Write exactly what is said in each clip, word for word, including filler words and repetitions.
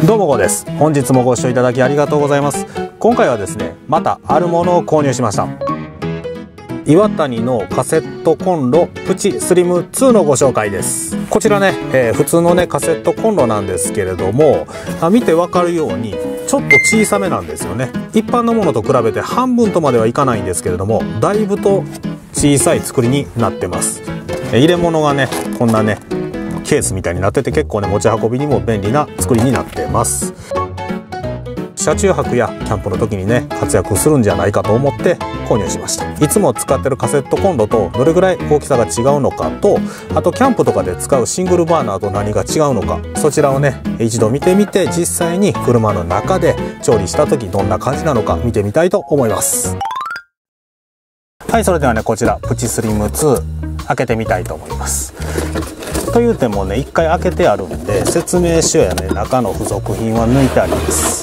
どうもごです。本日もご視聴いただきありがとうございます。今回はですね、またあるものを購入しました。岩谷のカセットコンロプチスリムツーのご紹介です。こちらね、えー、普通のねカセットコンロなんですけれども、あ見てわかるようにちょっと小さめなんですよね。一般のものと比べて半分とまではいかないんですけれども、だいぶと小さい作りになってます。えー、入れ物がねこんなねケースみたいになってて、結構ね持ち運びにも便利な作りになってます。車中泊やキャンプの時にね活躍するんじゃないかと思って購入しました。いつも使ってるカセットコンロとどれぐらい大きさが違うのかと、あとキャンプとかで使うシングルバーナーと何が違うのか、そちらをね一度見てみて、実際に車の中で調理した時どんな感じなのか見てみたいと思います。はい、それではねこちらプチスリムツー開けてみたいと思います。というてもね一回開けてあるんで、説明書やね中の付属品は抜いてあります。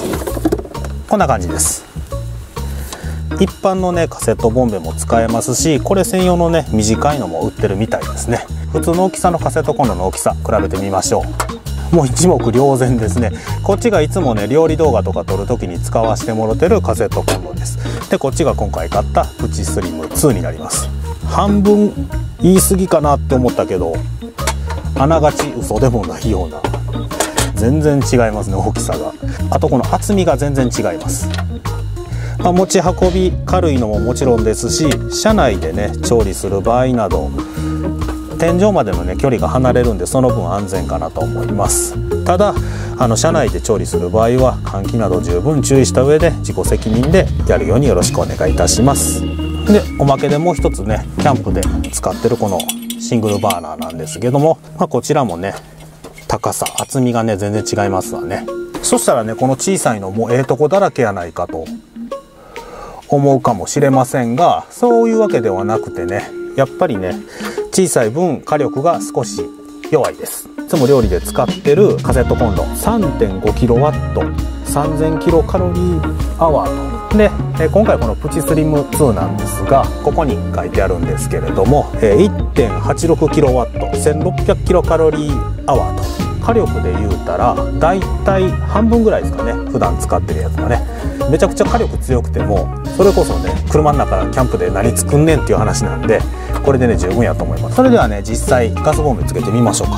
こんな感じです。一般のねカセットボンベも使えますし、これ専用のね短いのも売ってるみたいですね。普通の大きさのカセットコンロの大きさ比べてみましょう。もう一目瞭然ですね。こっちがいつもね料理動画とか撮る時に使わせてもらってるカセットコンロです。でこっちが今回買ったプチスリムツーになります。半分言い過ぎかなって思ったけど、あながち嘘でもないような、全然違いますね大きさが。あとこの厚みが全然違います。まあ、持ち運び軽いのももちろんですし、車内でね調理する場合など天井までのね距離が離れるんで、その分安全かなと思います。ただあの車内で調理する場合は換気など十分注意した上で自己責任でやるようによろしくお願いいたします。でおまけでもう一つねキャンプで使ってるこのシングルバーナーなんですけども、まあ、こちらもね高さ厚みがね全然違いますわね。そしたらねこの小さいのもうええとこだらけやないかと思うかもしれませんが、そういうわけではなくてね、やっぱりね小さい分火力が少し弱いです。いつも料理で使ってるカセットコンロ さんてんごキロワット さんぜんキロカロリーアワーとで、今回このプチスリムツーなんですが、ここに書いてあるんですけれども いってんはちろくキロワット せんろっぴゃくキロカロリーアワーと、火力で言うたらだいたい半分ぐらいですかね、普段使ってるやつがね。めちゃくちゃ火力強くても、それこそね車の中からキャンプで何作んねんっていう話なんで、これでね十分やと思います。それではね実際ガスボンベつけてみましょうか。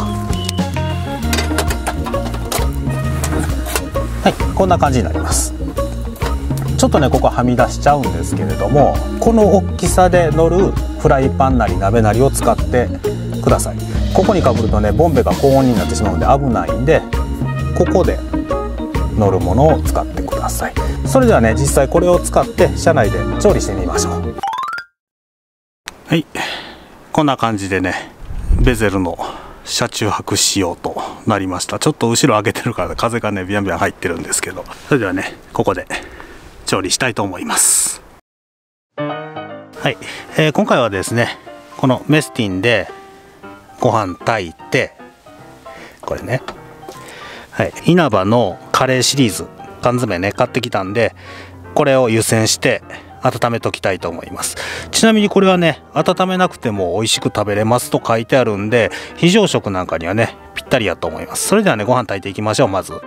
はい、こんな感じになります。ちょっとねここはみ出しちゃうんですけれども、この大きさで乗るフライパンなり鍋なりを使ってください。ここにかぶるとねボンベが高温になってしまうので危ないんで、ここで乗るものを使ってください。それではね実際これを使って車内で調理してみましょう。はい、こんな感じでねベゼルの車中泊仕様となりました。ちょっと後ろ上げてるから風がねビャンビャン入ってるんですけど、それではねここで調理したいと思います。はい、えー、今回はですねこのメスティンでご飯炊いて、これね、はい、稲葉のカレーシリーズ缶詰ね買ってきたんで、これを湯煎して温めときたいと思います。ちなみにこれはね温めなくても美味しく食べれますと書いてあるんで、非常食なんかにはねぴったりやと思います。それではねご飯炊いていきましょう。まず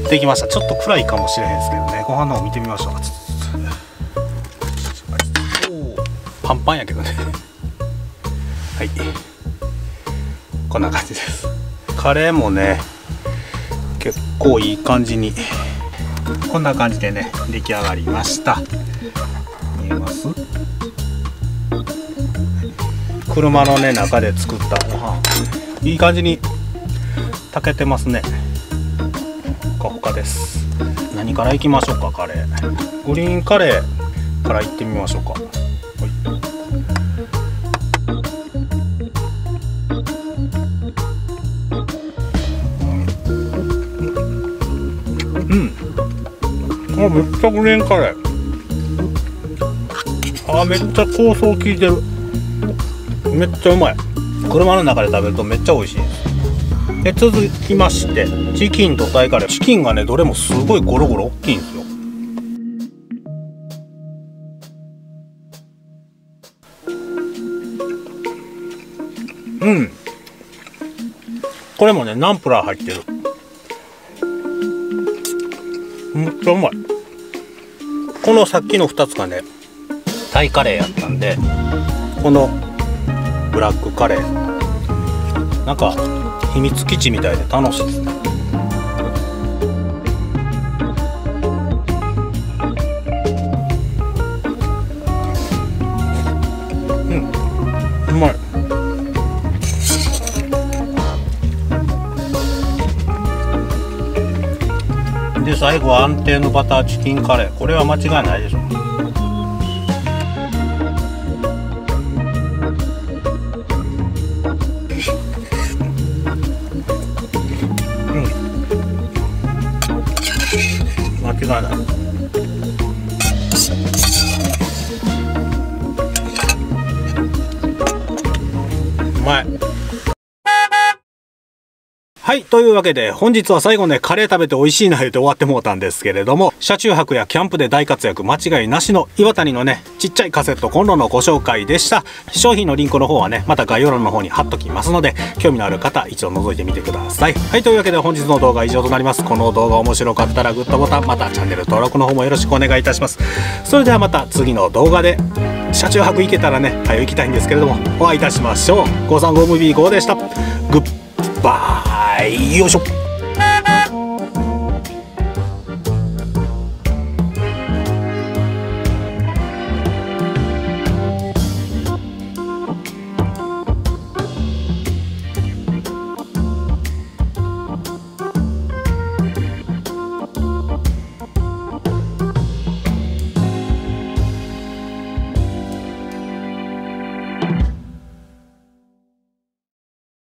ってきました。ちょっと暗いかもしれへんですけどね、ご飯の方見てみましょう。パンパンやけどねはい、こんな感じです。カレーもね結構いい感じにこんな感じでね出来上がりました。見えます？車のね中で作ったご飯、いい感じに炊けてますね。ほかほかです。何からいきましょうか。カレー、グリーンカレーからいってみましょうか。はい、うん、あ、めっちゃグリーンカレー、あ、めっちゃ香草効いてる。めっちゃうまい。車の中で食べるとめっちゃ美味しいです。で続きましてチキンとタイカレー。チキンがねどれもすごいゴロゴロ大きいんですよ。うん、これもねナンプラー入ってる。めっちゃうまい。このさっきのふたつがねタイカレーやったんで、このブラックカレーなんか秘密基地みたいで楽しいですね。うん、うまい。で最後は安定のバターチキンカレー、これは間違いないでしょ。間違いない。うまい。はい、というわけで本日は最後ねカレー食べて美味しいな言うて終わってもうたんですけれども、車中泊やキャンプで大活躍間違いなしの岩谷のねちっちゃいカセットコンロのご紹介でした。商品のリンクの方はねまた概要欄の方に貼っときますので、興味のある方一度覗いてみてください。はい、というわけで本日の動画は以上となります。この動画面白かったらグッドボタン、またチャンネル登録の方もよろしくお願いいたします。それではまた次の動画で車中泊行けたらね早行きたいんですけれどもお会いいたしましょう。ごさんごムービーごでした。グッバイ、よいしょ。